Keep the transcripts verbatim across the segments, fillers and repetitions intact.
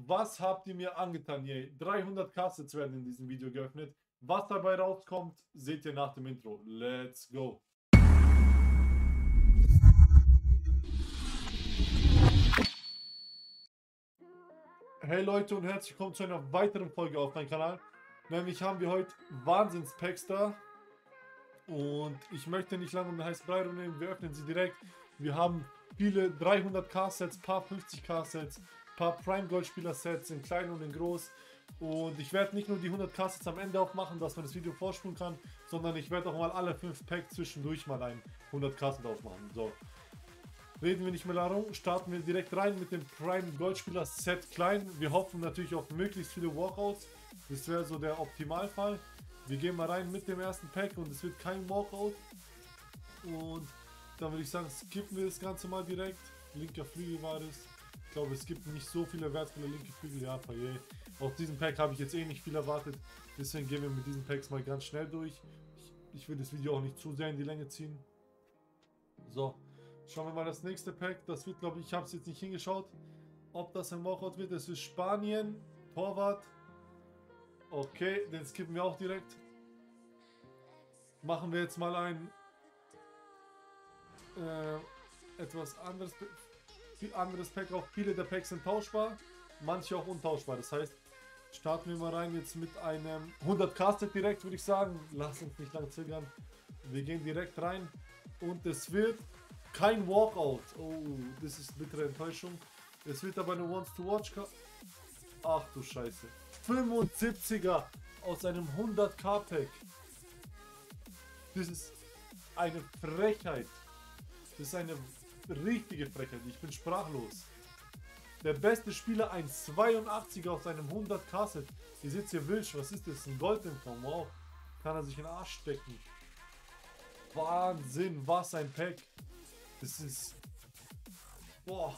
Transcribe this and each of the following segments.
was habt ihr mir angetan hier? dreihundert Cassets werden in diesem Video geöffnet. Was dabei rauskommt, seht ihr nach dem Intro. Let's go! Hey Leute und herzlich willkommen zu einer weiteren Folge auf meinem Kanal. Nämlich haben wir heute Wahnsinns-Packs da. Und ich möchte nicht lange um den heißen Brei rumnehmen, wir öffnen sie direkt. Wir haben viele dreihundert K-Sets, paar fünfzig K-Sets, paar Prime Gold Spieler Sets in klein und in groß. Und ich werde nicht nur die hundert K-Sets am Ende aufmachen, dass man das Video vorspulen kann, sondern ich werde auch mal alle fünf Packs zwischendurch mal ein hundert K-Set aufmachen. So, reden wir nicht mehr darum, starten wir direkt rein mit dem Prime Gold Spieler Set klein. Wir hoffen natürlich auf möglichst viele Walkouts, das wäre so der Optimalfall. Wir gehen mal rein mit dem ersten Pack und es wird kein Walkout. Und dann würde ich sagen, skippen wir das Ganze mal direkt. Linker Flügel war das. Ich glaube, es gibt nicht so viele wertvolle linke Flügel. Ja, Paye. Aus diesem Pack habe ich jetzt eh nicht viel erwartet. Deswegen gehen wir mit diesen Packs mal ganz schnell durch. Ich, ich will das Video auch nicht zu sehr in die Länge ziehen. So, schauen wir mal das nächste Pack. Das wird, glaube ich, ich habe es jetzt nicht hingeschaut, ob das ein Walkout wird. Das ist Spanien, Torwart. Okay, den skippen wir auch direkt. Machen wir jetzt mal ein äh, etwas anderes, anderes Pack. Auch viele der Packs sind tauschbar, manche auch untauschbar. Das heißt, starten wir mal rein jetzt mit einem hundert K-Set direkt, würde ich sagen. Lass uns nicht lange zögern. Wir gehen direkt rein und es wird kein Walkout. Oh, das ist bittere Enttäuschung. Es wird aber eine Once-to-Watch-Card. Ach du Scheiße. fünfundsiebziger aus einem hundert K-Pack. Das ist eine Frechheit. Das ist eine richtige Frechheit. Ich bin sprachlos. Der beste Spieler, ein zweiundachtziger aus einem hundert K-Set. Ihr seht hier Wilsch. Was ist das? Ein Gold in Form. Wow. Kann er sich in den Arsch stecken. Wahnsinn. Was ein Pack. Das ist... Boah.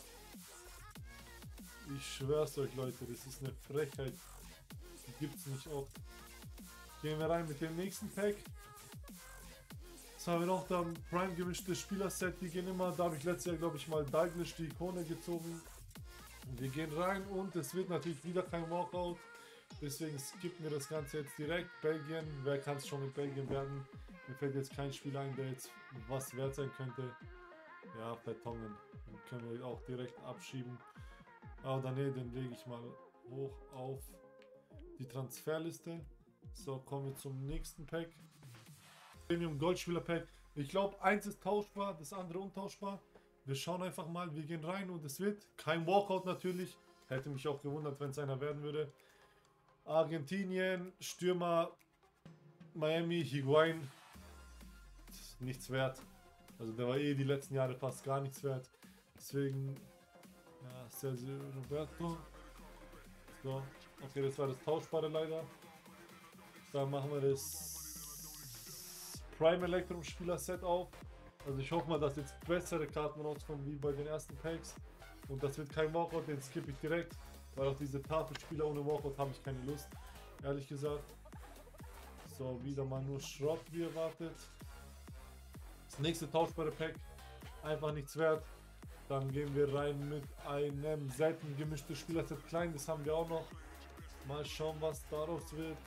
Ich schwör's euch, Leute, das ist eine Frechheit. Die gibt's nicht oft. Gehen wir rein mit dem nächsten Pack. Jetzt haben wir noch da ein Prime gemischtes Spielerset. Die gehen immer, da habe ich letztes Jahr, glaube ich, mal Dalglish die Ikone gezogen. Wir gehen rein und es wird natürlich wieder kein Walkout. Deswegen skippen wir das Ganze jetzt direkt. Belgien, wer kann es schon mit Belgien werden? Mir fällt jetzt kein Spiel ein, der jetzt was wert sein könnte. Ja, Vertongen. Den können wir auch direkt abschieben. Aber nee, den lege ich mal hoch auf die Transferliste. So, kommen wir zum nächsten Pack. Premium Goldspieler Pack. Ich glaube, eins ist tauschbar, das andere untauschbar. Wir schauen einfach mal, wir gehen rein und es wird kein Walkout natürlich. Hätte mich auch gewundert, wenn es einer werden würde. Argentinien, Stürmer, Miami, Higuain. Nichts wert. Also der war eh die letzten Jahre fast gar nichts wert. Deswegen... Ja, Sergio Roberto. So, okay, das war das Tauschbare leider. Dann machen wir das Prime Electrum Spieler Set auf. Also ich hoffe mal, dass jetzt bessere Karten rauskommen wie bei den ersten Packs. Und das wird kein Walkout, den skippe ich direkt. Weil auf diese Tafelspieler ohne Walkout habe ich keine Lust, ehrlich gesagt. So, wieder mal nur Schrott wie erwartet. Das nächste tauschbare Pack, einfach nichts wert. Dann gehen wir rein mit einem selten gemischtes Spielerset klein, das haben wir auch noch. Mal schauen, was daraus wird.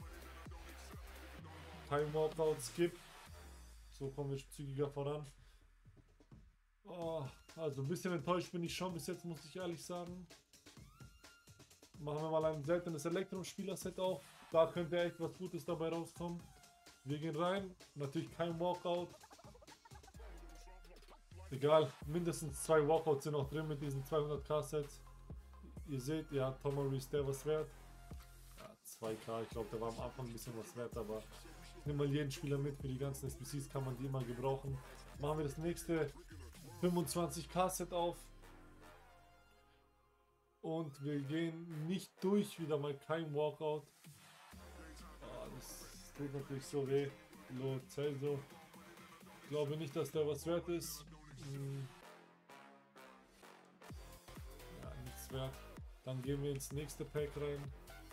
Kein Walkout, Skip. So kommen wir zügiger voran. Oh, also ein bisschen enttäuscht bin ich schon bis jetzt, muss ich ehrlich sagen. Machen wir mal ein seltenes Elektrum-Spielerset auf. Da könnte echt was Gutes dabei rauskommen. Wir gehen rein, natürlich kein Walkout. Egal, mindestens zwei Walkouts sind noch drin mit diesen zweihundert K-Sets. Ihr seht, ja, Tomo ist der was wert. Ja, zwei K, ich glaube, der war am Anfang ein bisschen was wert, aber ich nehme mal jeden Spieler mit. Für die ganzen S B Cs kann man die immer gebrauchen. Machen wir das nächste fünfundzwanzig K-Set auf. Und wir gehen nicht durch, wieder mal kein Walkout. Oh, das tut natürlich so weh. Lo Celso. Ich glaube nicht, dass der was wert ist. Ja, nichts wert. Dann gehen wir ins nächste Pack rein.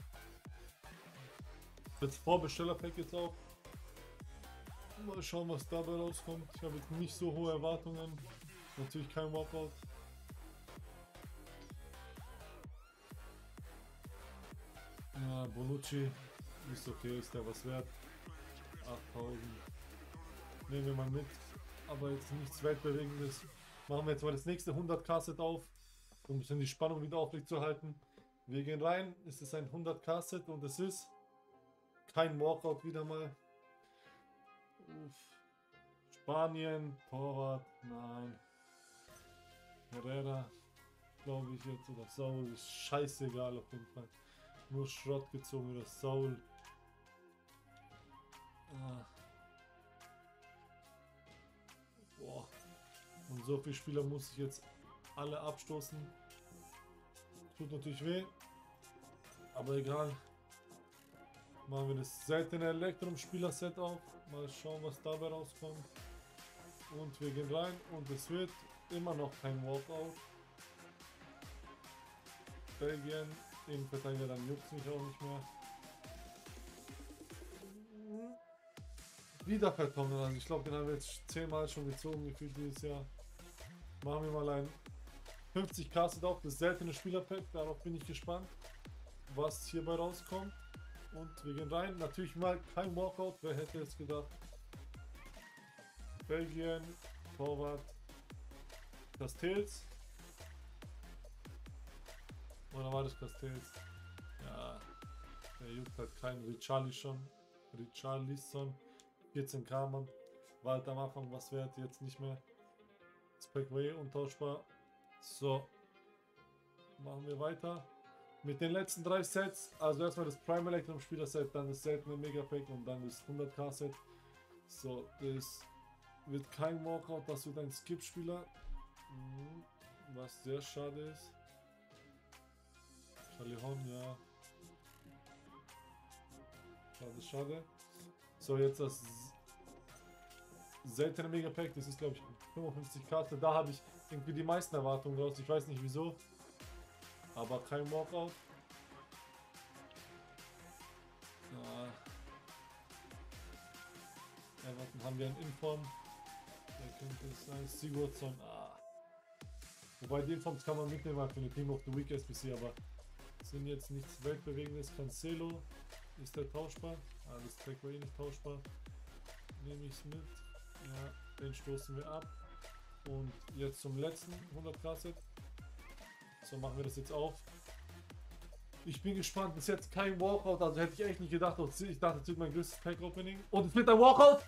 Das Vorbesteller-Pack jetzt auch. Mal schauen, was dabei rauskommt. Ich habe jetzt nicht so hohe Erwartungen. Natürlich kein Walkout. Ja, Bonucci ist okay, ist der was wert. achttausend. Nehmen wir mal mit. Aber jetzt nichts Weltbewegendes. Machen wir jetzt mal das nächste hundert K-Set auf, um ein bisschen die Spannung wieder aufrecht zu halten. Wir gehen rein. Es ist ein hundert K-Set und es ist kein Walkout wieder mal. Uff. Spanien, Torwart, nein. Herrera, glaube ich jetzt, oder Saul, ist scheißegal auf jeden Fall. Nur Schrott gezogen oder Saul. Ah. Boah. Und so viele Spieler muss ich jetzt alle abstoßen. Tut natürlich weh. Aber egal. Machen wir das seltene Elektrum-Spieler-Set auf. Mal schauen, was dabei rauskommt. Und wir gehen rein und es wird immer noch kein Walkout. Belgien, Innenverteidiger, dann juckt es mich auch nicht mehr. Wieder Karton, also ich glaube, den haben wir jetzt zehnmal schon gezogen, gefühlt dieses Jahr. Machen wir mal ein fünfzig K-Set auf, das seltene Spielerpack, darauf bin ich gespannt, was hierbei rauskommt. Und wir gehen rein, natürlich mal kein Walkout, wer hätte es gedacht. Belgien, Torwart, Castells. Oder war das Castells? Ja, der juckt halt kein Richarlison. Richarlison. vierzehn K, Mann. War halt am Anfang was wert, jetzt nicht mehr. Speckway untauschbar. So. Machen wir weiter. Mit den letzten drei Sets. Also erstmal das Prime Electrum Spieler Set, dann das seltene Megapack und dann das hundert K Set. So, das wird kein Walkout, das wird ein Skip-Spieler. Was sehr schade ist. Chalihon, ja. Schade, schade. So, jetzt das seltene Megapack, das ist glaube ich fünfundfünfzig Karte. Da habe ich irgendwie die meisten Erwartungen raus. Ich weiß nicht wieso. Aber kein Walkout. Ja. Everton haben wir einen Inform. Wer könnte es sein? Sigurdsson. Ah. Wobei die Informs kann man mitnehmen halt für eine Team of the Week S B C, aber sind jetzt nichts Weltbewegendes. Cancelo, ist der tauschbar? Ah, das Track war eh nicht tauschbar. Nehme ich es mit. Ja, den stoßen wir ab. Und jetzt zum letzten hundert K Set. So machen wir das jetzt auf. Ich bin gespannt. Bis jetzt kein Walkout, also hätte ich echt nicht gedacht. Ich dachte, es wird mein größtes Pack-Opening. Und es wird ein Walkout!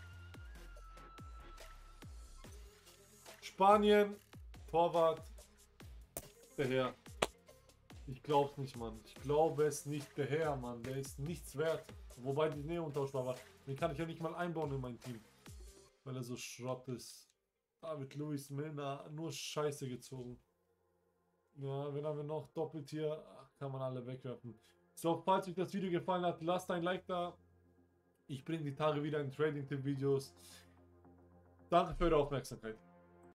Spanien, Torwart, der Herr. Ich glaube es nicht, Mann. Ich glaube es nicht, der Herr, Mann. Der ist nichts wert. Wobei die Nähe untauschbar war. Den kann ich ja nicht mal einbauen in mein Team. Weil er so Schrott ist. David Luiz Milner, nur Scheiße gezogen. Ja, wen haben wir noch? Doppelt hier. Ach, kann man alle wegwerfen. So, falls euch das Video gefallen hat, lasst ein Like da. Ich bringe die Tage wieder in Trading-Tipp-Videos. Danke für eure Aufmerksamkeit.